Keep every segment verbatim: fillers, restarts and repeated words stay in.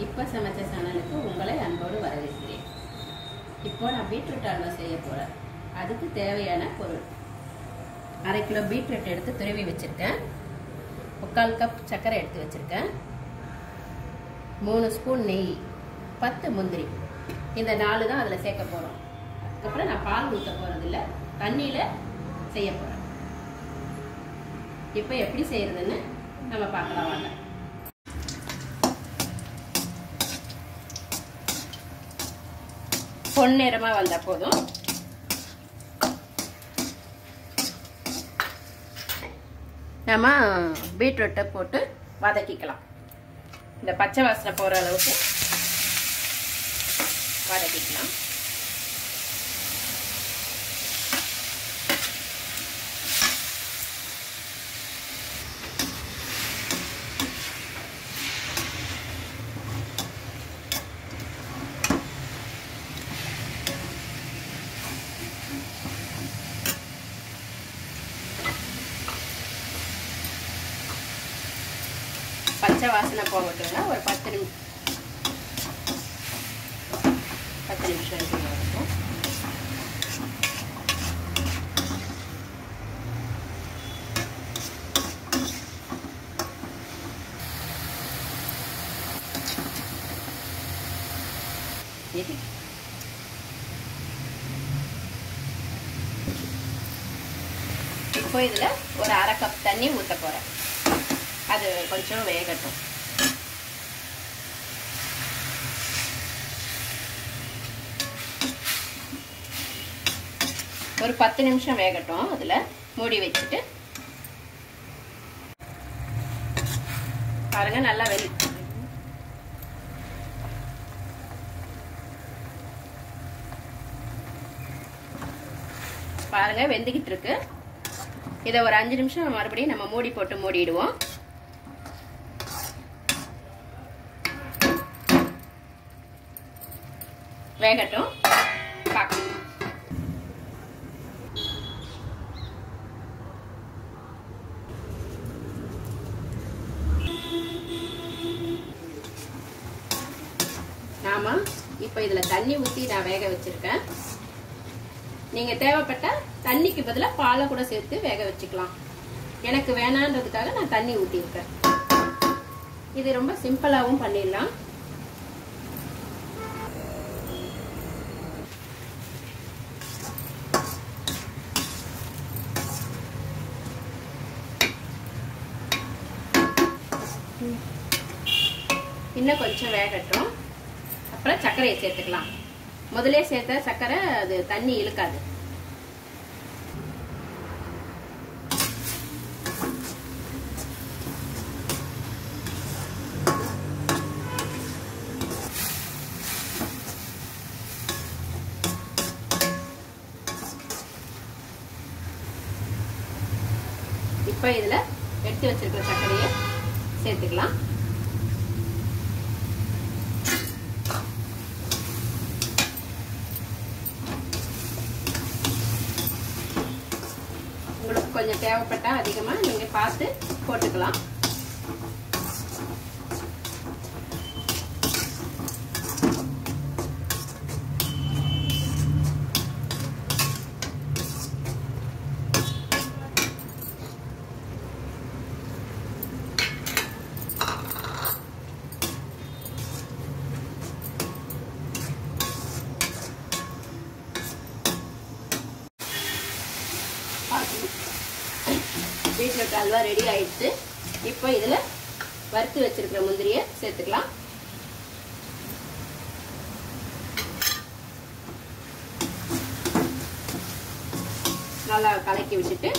இப்போ சமைச்ச சேனலுக்கு உங்களை அன்போடு வரவேற்கிறேன். இப்போ நான் பீட்ரூட் அல்வா செய்ய போகிறேன். அதுக்கு தேவையான பொருள்: அரை கிலோ பீட்ரூட் எடுத்து துருவி வச்சுருக்கேன். முக்கால் கப் சர்க்கரை எடுத்து வச்சுருக்கேன். மூணு ஸ்பூன் நெய், பத்து முந்திரி. இந்த நாலு தான் அதில் சேர்க்க போகிறோம். அதுக்கப்புறம் நான் பால் ஊற்ற போகிறதில்ல, தண்ணியில் செய்ய போகிறேன். இப்போ எப்படி செய்யறதுன்னு நம்ம பார்க்கலாம் வாங்க. பொன்னிறமாக வந்தால் போதும். நம்ம பீட்ரூட்டை போட்டு வதக்கிக்கலாம். இந்த பச்சை வாசனை போகிற அளவுக்கு வதக்கிக்கலாம். பச்சை வாசனை போகட்டுங்க. ஒரு பத்து நிமிஷம் பத்து நிமிஷம் இருக்கும். இப்போ இதுல ஒரு அரை கப் தண்ணி ஊற்ற போறேன். அது கொஞ்சம் வேகட்டும். ஒரு பத்து நிமிஷம் வேகட்டும். அதுல மூடி வச்சுட்டு பாருங்க, நல்லா வெளி பாருங்க வெந்துகிட்டு இருக்கு. இதை ஒரு அஞ்சு நிமிஷம் மறுபடியும் நம்ம மூடி போட்டு மூடிடுவோம். வேகட்டும், பார்க்கலாம். நாம இப்ப இதுல தண்ணி ஊத்தி நான் வேக வச்சிருக்கேன். நீங்க தேவைப்பட்ட தண்ணிக்கு பதிலா பாலை கூட சேர்த்து வேக வச்சுக்கலாம். எனக்கு வேணான்றதுக்காக நான் தண்ணி ஊத்தி இருக்கேன். இது ரொம்ப சிம்பிளாவும் பண்ணிடலாம். இன்னும் கொஞ்சம் வேகட்டும். அப்புறம் சர்க்கரையை சேர்த்துக்கலாம். முதலே சேர்த்த சர்க்கரை அது தண்ணி இழுக்காது. இப்ப இதுல எடுத்து வச்சிருக்கிற சர்க்கரையை சேர்த்துக்கலாம். உங்களுக்கு கொஞ்சம் தேவைப்பட்டா அதிகமா நீங்க பார்த்து போட்டுக்கலாம். பீட்ரூட் அல்வா ரெடி ஆயிடுச்சு. இப்போ இதுல வறுத்து வச்சிருக்கிற முந்திரியை சேர்த்துக்கலாம். நல்லா கலக்கி விட்டுட்டு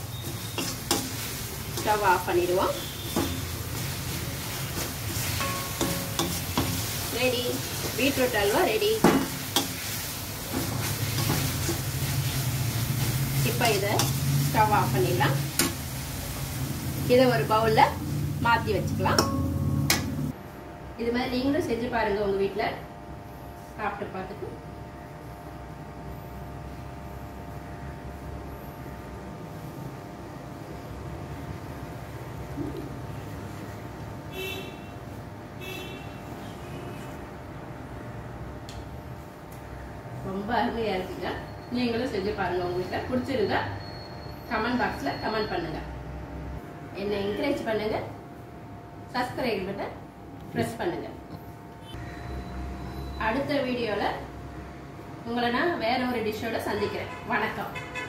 ஸ்டவ் ஆஃப் பண்ணிடுவோம். Ready, beetroot halwa ready. இப்போ இதை ஸ்டவ் ஆஃப் பண்ணிடலாம். இதை ஒரு பவுல்ல மாத்தி வச்சுக்கலாம். இது மாதிரி நீங்களும் செஞ்சு பாருங்க உங்க வீட்டுல, சாப்பிட்டு பார்த்துட்டு. ரொம்ப அருமையாக இருக்குங்க. நீங்களும் செஞ்சு பாருங்கள். உங்களுக்கு பிடிச்சிருந்தா கமெண்ட் பாக்ஸில் கமெண்ட் பண்ணுங்கள். என்னை என்கரேஜ் பண்ணுங்கள். சப்ஸ்கிரைப் பட்டன் ப்ரெஸ் பண்ணுங்கள். அடுத்த வீடியோவில் உங்களை நான் வேற ஒரு டிஷ்ஷோட சந்திக்கிறேன். வணக்கம்.